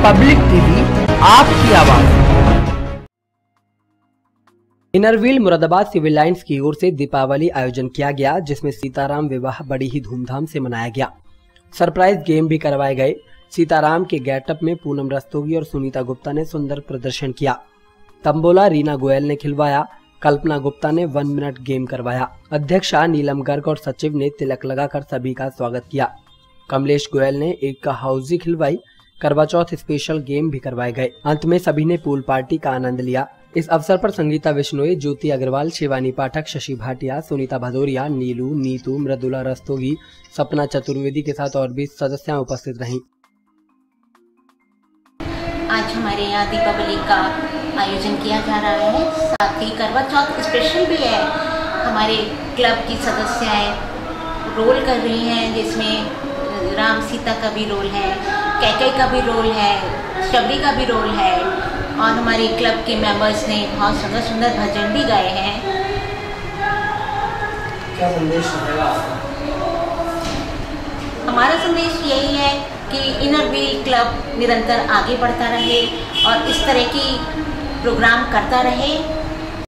Public TV, आपकी आवाज। Inner Wheel Moradabad civil lines की ओर से दीपावली आयोजन किया गया, जिसमें सीताराम विवाह बड़ी ही धूमधाम से मनाया गया। सरप्राइज गेम भी करवाए गए। सीताराम के गेटअप में पूनम रस्तोगी और सुनीता गुप्ता ने सुंदर प्रदर्शन किया। तंबोला रीना गोयल ने खिलवाया। कल्पना गुप्ता ने 1 मिनट गेम करवाया। अध्यक्षा नीलम गर्ग और सचिव ने तिलक लगाकर सभी का स्वागत किया। कमलेश गोयल ने एक का हाउजी खिलवाई। करवा चौथ स्पेशल गेम भी करवाए गए। अंत में सभी ने पूल पार्टी का आनंद लिया। इस अवसर पर संगीता बिश्नोई, ज्योति अग्रवाल, शिवानी पाठक, शशि भाटिया, सुनीता भदौरिया, नीलू, नीतू, मृदुला रस्तोगी, सपना चतुर्वेदी के साथ और भी सदस्यां उपस्थित रहीं। आज हमारे यहाँ दीपावली का आयोजन किया जा रहा है, साथ ही करवा चौथ स्पेशल भी है। हमारे क्लब की सदस्याएं रोल कर रही हैं, जिसमें राम सीता का भी रोल है, कैकेय का भी रोल है, शबरी का भी रोल है और हमारे क्लब के मेंबर्स ने बहुत सुंदर सुंदर भजन भी गाए हैं। क्या संदेश रहेगा आपका? हमारा संदेश यही है कि इनरव्हील क्लब निरंतर आगे बढ़ता रहे और इस तरह की प्रोग्राम करता रहे